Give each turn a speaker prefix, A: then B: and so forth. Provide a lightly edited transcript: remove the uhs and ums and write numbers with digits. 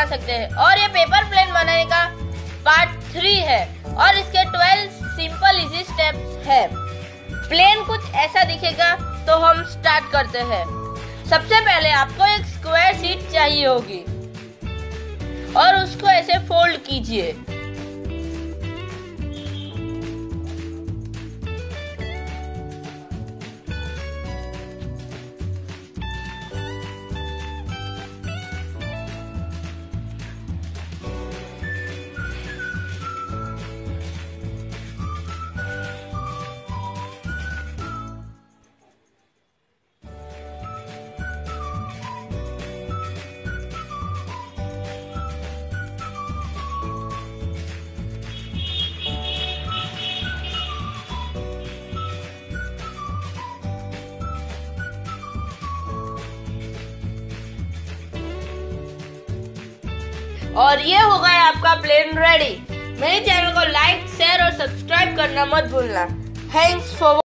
A: बना सकते हैं। और ये पेपर प्लेन बनाने का पार्ट 3 है और इसके 12 सिंपल इजी स्टेप्स है। प्लेन कुछ ऐसा दिखेगा, तो हम स्टार्ट करते हैं। सबसे पहले आपको एक स्क्वायर शीट चाहिए होगी और उसको ऐसे फोल्ड कीजिए। और ये हो गया आपका प्लेन रेडी। मेरे चैनल को लाइक, शेयर और सब्सक्राइब करना मत भूलना। Thanks for